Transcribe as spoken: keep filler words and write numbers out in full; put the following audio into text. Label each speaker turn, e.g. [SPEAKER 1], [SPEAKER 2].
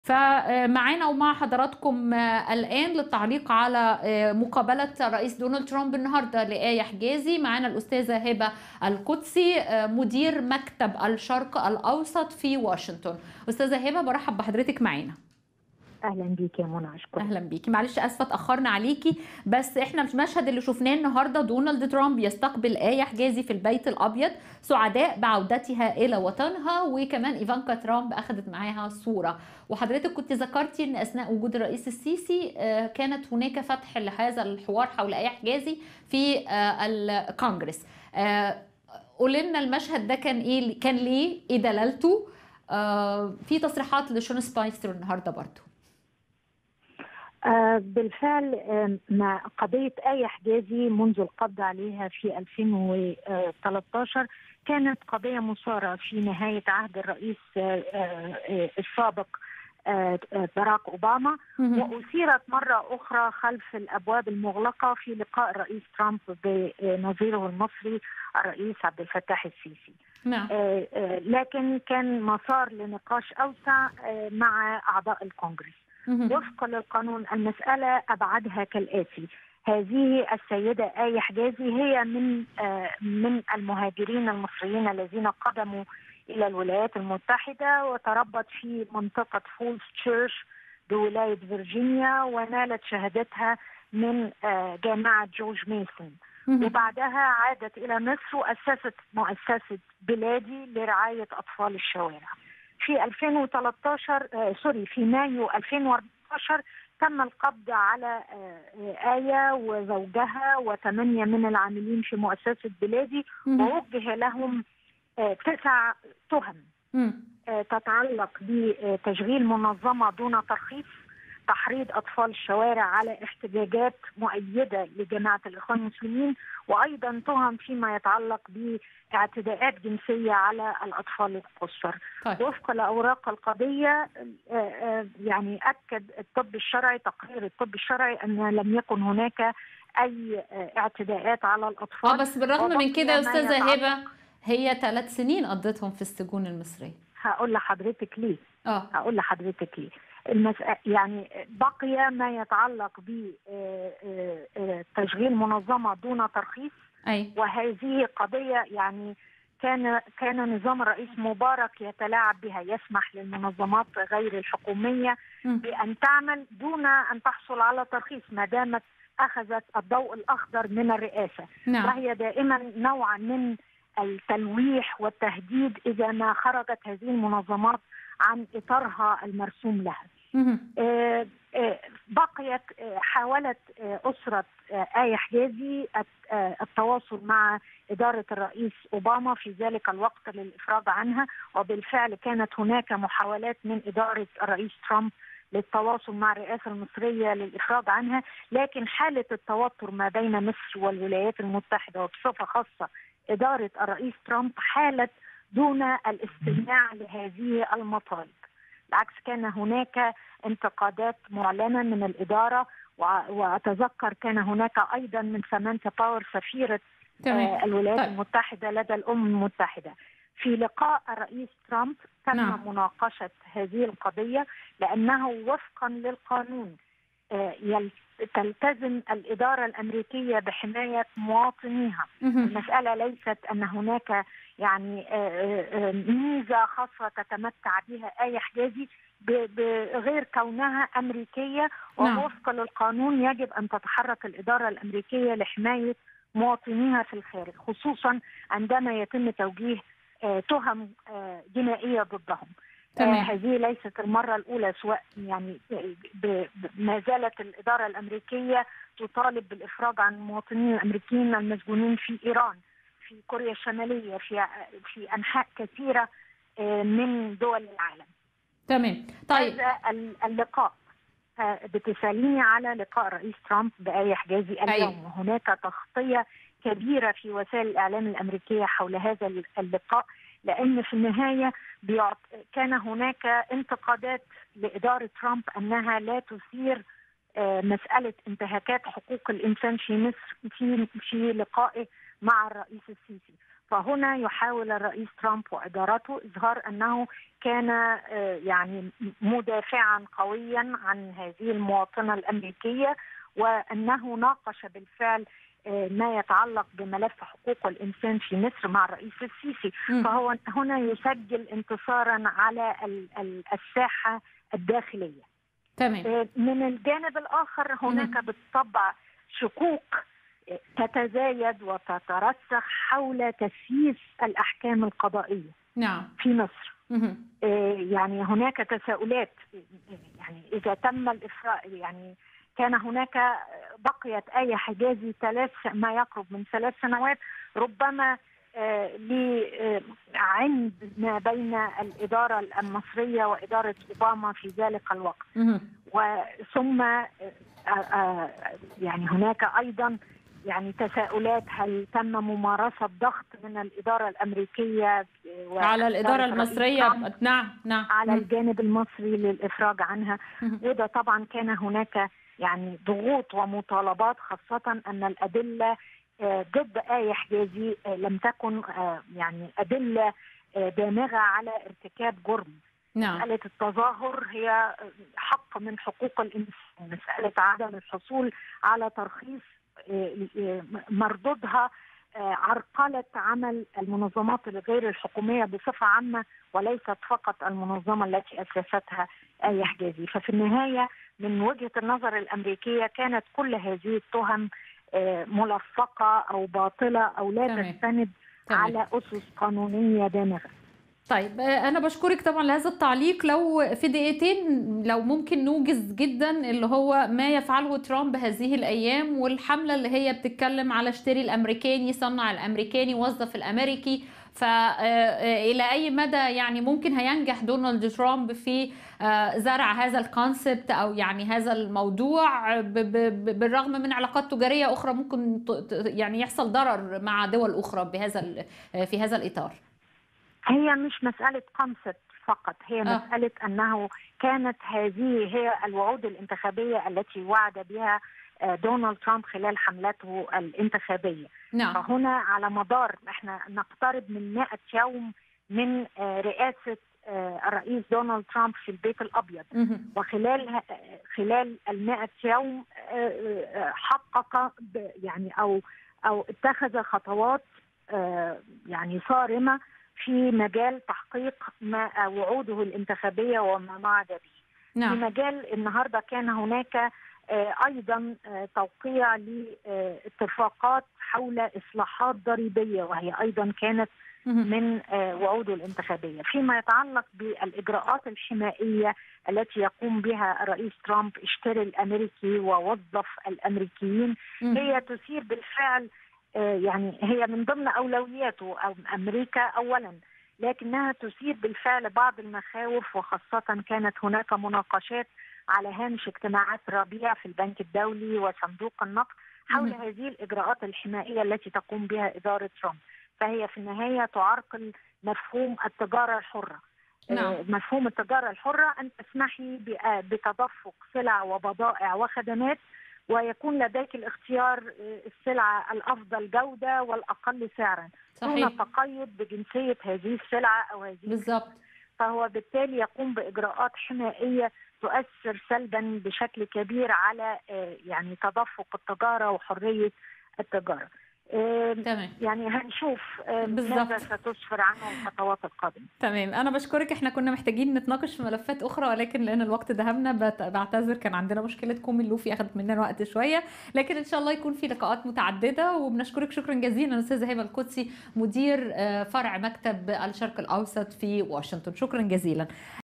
[SPEAKER 1] فمعانا ومع حضراتكم الآن للتعليق على مقابلة الرئيس دونالد ترامب النهاردة لآية حجازي. معانا الأستاذة هبة القدسي مدير مكتب الشرق الأوسط في واشنطن. أستاذة هبة برحب بحضرتك معانا.
[SPEAKER 2] اهلا بيكي يا منى. اشكرك.
[SPEAKER 1] اهلا بيكي، معلش اسفه اتاخرنا عليكي، بس احنا المشهد اللي شفناه النهارده دونالد ترامب يستقبل آية حجازي في البيت الابيض، سعداء بعودتها الى وطنها، وكمان ايفانكا ترامب اخذت معاها صوره. وحضرتك كنت ذكرتي ان اثناء وجود الرئيس السيسي كانت هناك فتح لهذا الحوار حول آية حجازي في الكونغرس. قولي لنا المشهد ده كان ايه، كان ليه، ايه دلالته؟ في تصريحات لشون سبايسر النهارده برضو.
[SPEAKER 2] آه بالفعل آه مع قضية آية حجازي منذ القبض عليها في ألفين وثلاثة عشر كانت قضية مثارة في نهاية عهد الرئيس آه آه السابق آه باراك أوباما، وأثيرت مرة أخرى خلف الأبواب المغلقة في لقاء الرئيس ترامب بنظيره المصري الرئيس عبد الفتاح السيسي.
[SPEAKER 1] نعم.
[SPEAKER 2] آه آه لكن كان مسار لنقاش أوسع آه مع أعضاء الكونغرس. وفقا للقانون المسألة أبعدها كالآتي: هذه السيدة آية حجازي هي من آه من المهاجرين المصريين الذين قدموا إلى الولايات المتحدة وتربت في منطقة فولز تشيرش بولاية فيرجينيا، ونالت شهادتها من آه جامعة جورج ميسون، وبعدها عادت إلى مصر وأسست مؤسسة بلادي لرعاية أطفال الشوارع. في ألفين وثلاثة عشر آه سوري في مايو ألفين وأربعة عشر تم القبض على آه آية وزوجها وثمانية من العاملين في مؤسسة بلادي، ووجه لهم آه تسع تهم آه تتعلق بتشغيل منظمة دون ترخيص، تحريض أطفال الشوارع على احتجاجات مؤيدة لجماعة الإخوان المسلمين، وأيضا تهم فيما يتعلق باعتداءات جنسية على الأطفال القُصّر.
[SPEAKER 1] طيب.
[SPEAKER 2] وفق لأوراق القضية يعني أكد الطب الشرعي، تقرير الطب الشرعي، أن لم يكن هناك أي اعتداءات على الأطفال.
[SPEAKER 1] اه بس بالرغم من كده يا أستاذة هبة هي ثلاث سنين قضتهم في السجون المصرية.
[SPEAKER 2] هقول لحضرتك ليه.
[SPEAKER 1] اه
[SPEAKER 2] هقول لحضرتك ليه. المسألة يعني بقي ما يتعلق بتشغيل منظمة دون ترخيص.
[SPEAKER 1] أي.
[SPEAKER 2] وهذه قضية يعني كان كان نظام الرئيس مبارك يتلاعب بها، يسمح للمنظمات غير الحكومية م. بأن تعمل دون أن تحصل على ترخيص ما دامت أخذت الضوء الأخضر من الرئاسة.
[SPEAKER 1] نعم.
[SPEAKER 2] وهي دائما نوعا من التلويح والتهديد إذا ما خرجت هذه المنظمات عن إطارها المرسوم لها. آه آه بقيت آه حاولت أسرة آية حجازي التواصل مع إدارة الرئيس أوباما في ذلك الوقت للإفراج عنها، وبالفعل كانت هناك محاولات من إدارة الرئيس ترامب للتواصل مع الرئاسة المصرية للإفراج عنها، لكن حالة التوتر ما بين مصر والولايات المتحدة وبصفة خاصة إدارة الرئيس ترامب حالت دون الاستماع لهذه المطالب. بالعكس كان هناك انتقادات معلنة من الإدارة، وأتذكر كان هناك أيضا من سامانثا باور سفيرة آه الولايات طيب. المتحدة لدى الأمم المتحدة. في لقاء الرئيس ترامب تم نعم. مناقشة هذه القضية، لأنه وفقا للقانون آه تلتزم الإدارة الأمريكية بحماية مواطنيها. المسألة ليست أن هناك يعني ميزة خاصة تتمتع بها آية حجازي بغير كونها أمريكية، ووفقا للقانون يجب أن تتحرك الإدارة الأمريكية لحماية مواطنيها في الخارج، خصوصا عندما يتم توجيه تهم جنائية ضدهم. آه هذه ليست المرة الأولى، سواء يعني ما زالت الإدارة الأمريكية تطالب بالإفراج عن المواطنين الأمريكيين المسجونين في إيران، في كوريا الشمالية، في في أنحاء كثيرة آه من دول العالم.
[SPEAKER 1] تمام. طيب
[SPEAKER 2] هذا اللقاء آه بتسأليني على لقاء الرئيس ترامب بآية حجازي اليوم. أيوة. وهناك تغطية كبيرة في وسائل الإعلام الأمريكية حول هذا اللقاء، لأن في النهاية كان هناك انتقادات لإدارة ترامب أنها لا تثير مسألة انتهاكات حقوق الإنسان في مصر في في لقائه مع الرئيس السيسي. فهنا يحاول الرئيس ترامب وإدارته إظهار أنه كان يعني مدافعا قويا عن هذه المواطنة الأمريكية، وأنه ناقش بالفعل ما يتعلق بملف حقوق الإنسان في مصر مع الرئيس السيسي. م. فهو هنا يسجل انتصارا على الساحة الداخلية.
[SPEAKER 1] تمام.
[SPEAKER 2] من الجانب الآخر هناك بالطبع شكوك تتزايد وتترسخ حول تسييس الأحكام القضائية
[SPEAKER 1] نعم
[SPEAKER 2] في مصر.
[SPEAKER 1] مه.
[SPEAKER 2] يعني هناك تساؤلات، يعني إذا تم الإفراء، يعني كان هناك بقيت آية حجازي ثلاث ما يقرب من ثلاث سنوات ربما لعند ما بين الإدارة المصرية وإدارة أوباما في ذلك الوقت. وثم يعني هناك أيضا يعني تساؤلات، هل تم ممارسة ضغط من الإدارة الأمريكية
[SPEAKER 1] على الإدارة المصرية؟ نعم نعم
[SPEAKER 2] على الجانب المصري للإفراج عنها. وده طبعا كان هناك يعني ضغوط ومطالبات، خاصة أن الأدلة ضد آية حجازي لم تكن يعني أدلة دامغة على ارتكاب جرم.
[SPEAKER 1] نعم.
[SPEAKER 2] مسألة التظاهر هي حق من حقوق الإنسان، مسألة عدم الحصول على ترخيص مردودها عرقلة عمل المنظمات الغير الحكومية بصفة عامة، وليست فقط المنظمة التي أسستها آية حجازي. ففي النهاية من وجهة النظر الأمريكية كانت كل هذه التهم ملفقة أو باطلة أو لا تمام. تستند تمام. على أسس قانونية دامغة.
[SPEAKER 1] طيب أنا بشكرك طبعا لهذا التعليق. لو في دقيقتين لو ممكن نوجز جدا اللي هو ما يفعله ترامب هذه الأيام، والحملة اللي هي بتتكلم على اشتري الأمريكاني، صنع الأمريكاني، وظف الأمريكي، فإلى أي مدى يعني ممكن هينجح دونالد ترامب في زرع هذا الكونسبت أو يعني هذا الموضوع بالرغم من علاقات تجارية أخرى ممكن يعني يحصل ضرر مع دول أخرى بهذا في هذا الإطار؟
[SPEAKER 2] هي مش مسألة كونسبت فقط، هي
[SPEAKER 1] آه.
[SPEAKER 2] مسألة أنه كانت هذه هي الوعود الانتخابية التي وعد بها دونالد ترامب خلال حملته الانتخابية.
[SPEAKER 1] نعم.
[SPEAKER 2] فهنا على مدار احنا نقترب من مئة يوم من رئاسة الرئيس دونالد ترامب في البيت الأبيض، وخلال خلال المئة يوم حقق يعني أو أو اتخذ خطوات يعني صارمة في مجال تحقيق ما وعوده الانتخابية وما وعد به.
[SPEAKER 1] نعم.
[SPEAKER 2] في مجال النهاردة كان هناك أيضا توقيع لاتفاقات حول إصلاحات ضريبية، وهي أيضا كانت من وعوده الانتخابية. فيما يتعلق بالإجراءات الحمائية التي يقوم بها الرئيس ترامب، اشتري الأمريكي ووظف الأمريكيين، هي تثير بالفعل يعني هي من ضمن أولوياته أو أمريكا أولا، لكنها تثير بالفعل بعض المخاوف، وخاصة كانت هناك مناقشات على هامش اجتماعات ربيع في البنك الدولي وصندوق النقد حول هذه الإجراءات الحمائية التي تقوم بها إدارة ترامب. فهي في النهاية تعرقل مفهوم التجارة الحرة.
[SPEAKER 1] نعم.
[SPEAKER 2] مفهوم التجارة الحرة أن تسمحي بتدفق سلع وبضائع وخدمات، ويكون لديك الاختيار السلعة الأفضل جودة والأقل سعرا دون تقيد بجنسية هذه السلعة أو هذه
[SPEAKER 1] بالضبط.
[SPEAKER 2] فهو بالتالي يقوم بإجراءات حمائية تؤثر سلبا بشكل كبير على يعني تدفق التجارة وحرية التجارة.
[SPEAKER 1] تمام.
[SPEAKER 2] يعني هنشوف ماذا ستسفر عنه الخطوات القادمة.
[SPEAKER 1] تمام. أنا بشكرك. احنا كنا محتاجين نتناقش في ملفات أخرى، ولكن لأن الوقت دهمنا بعتذر، كان عندنا مشكلة كومي اللوفي أخذت مننا وقت شوية، لكن إن شاء الله يكون في لقاءات متعددة. وبنشكرك شكرا جزيلا أستاذة هبة القدسي، مدير فرع مكتب الشرق الأوسط في واشنطن. شكرا جزيلا.